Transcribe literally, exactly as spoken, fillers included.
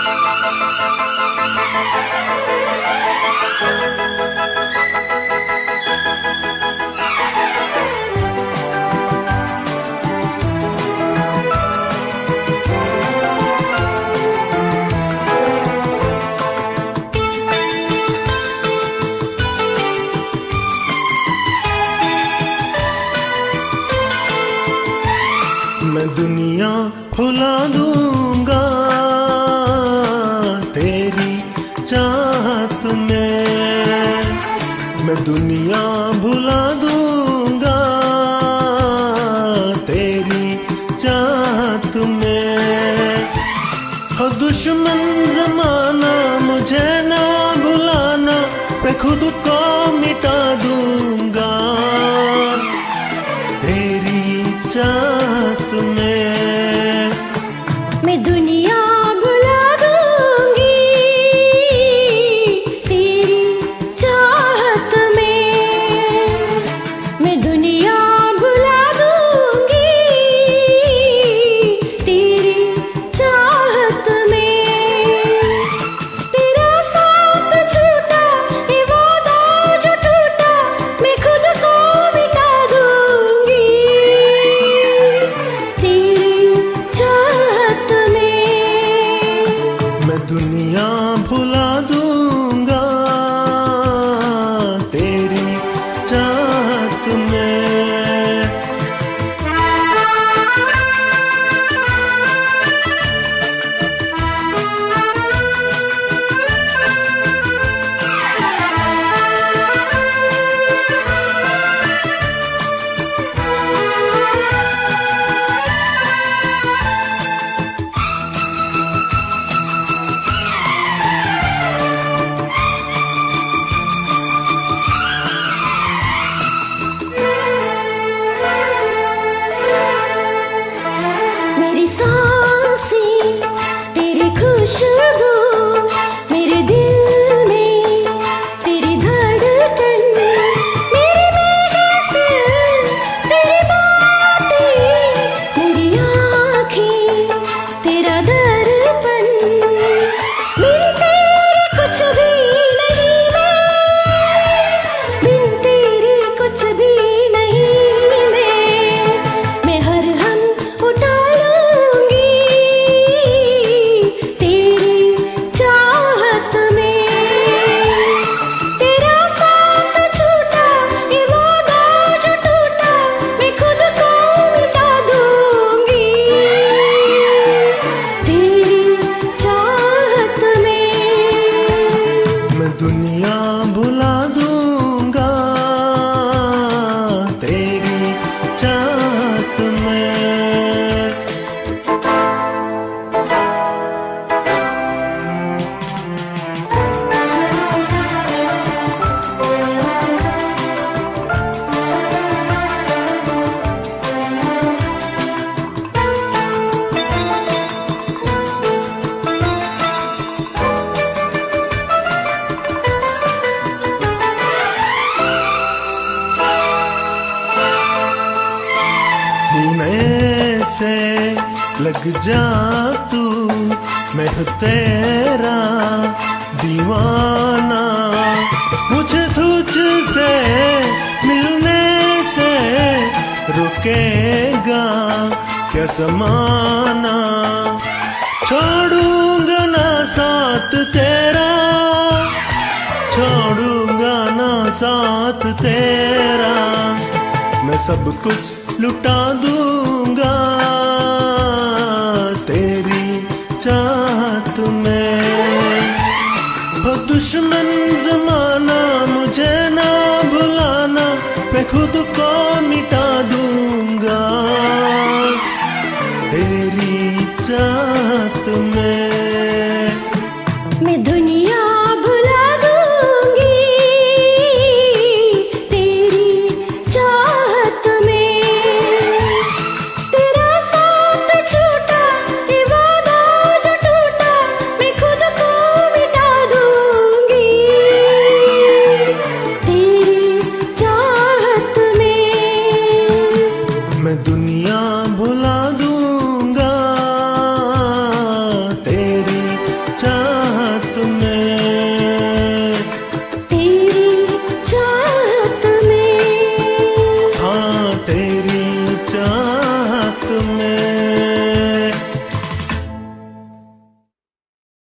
मैं दुनिया भुला दूंगा तेरी चाहत में, मैं दुनिया भुला दूंगा तेरी चाहत में। हो दुश्मन ज़माना मुझे ना भुलाना, मैं खुद को मिटा दूंगा तेरी चाहत में। मैं दुनिया भुला दूंगी तेरी चाहत में, मैं दुनिया भुला दूंगी तेरी चाहत में। तेरा साथ छूटा ये वादा जो टूटा, मैं खुद को मिटा दूंगी मैं दुनिया भुला दूंगा तेरी चाहत में। सांसें तेरी खुशबू, मेरे दिल में तेरी धड़कन, मेरी महफिल तेरी बातें, मेरी आँखें तेरा दर्पण। मेरी तेरे कुछ भी नहीं मैं, बिन तेरे कुछ भी नहीं मैं, मैं हर हम उठा दुनिया भुला दूंगा तेरी चाहत में। सीने से लग जा तू, मैं हूँ तेरा दीवाना, मुझे तुझसे मिलने से रुकेगा क्या ज़माना। छोड़ूंगा ना साथ तेरा, छोड़ूंगा ना साथ तेरा, मैं सब कुछ लुटा दूंगा तेरी चाहत में। वो दुश्मन ज़माना मुझे ना भुलाना, मैं खुद को मिटा दूंगा तेरी चाहत में।